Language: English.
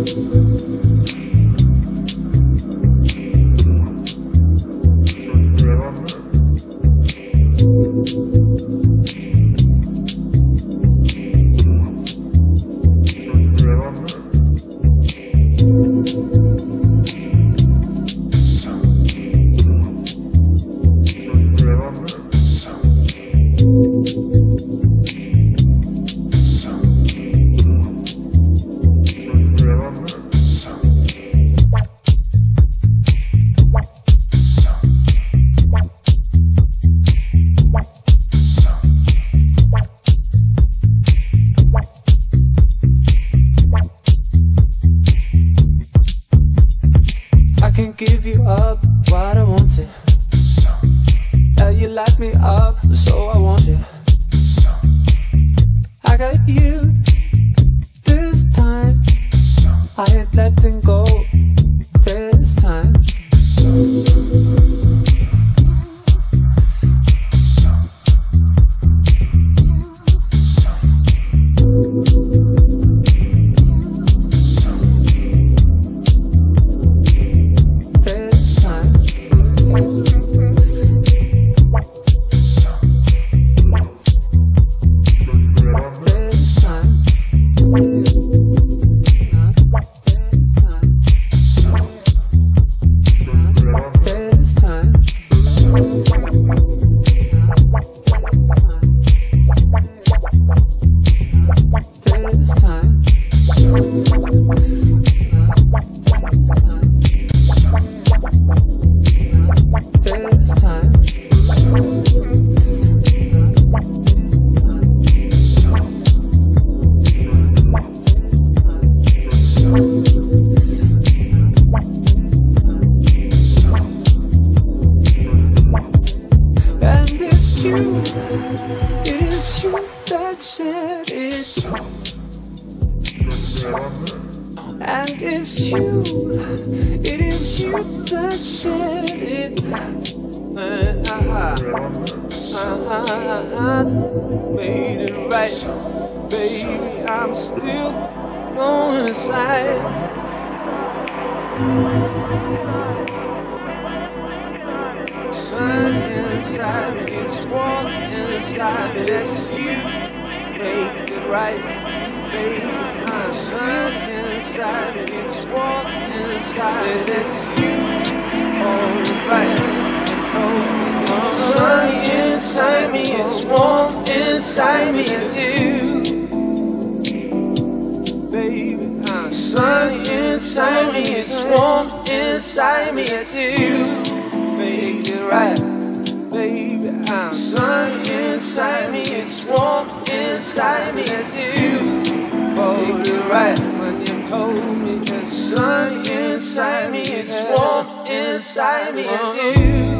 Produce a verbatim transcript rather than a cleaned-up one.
Give you up what I wanted. Yeah, you light me up, so I want you. I got you this time. I ain't letting go this time. And it's you, it is you that said it. And I, I, I, I made it right, baby. I'm still going inside. Sun inside me, it's warm inside me. That's you, make it right, baby. Sun inside me, it's warm inside. It's you, alright. Sun inside me, it's warm inside me. It's you, baby. Sun inside me, it's warm inside me. It's you, make it right, baby. Sun inside me, it's warm inside me. It's you. Hold it right when you told me. The sun inside me, it's warm inside me, it's you.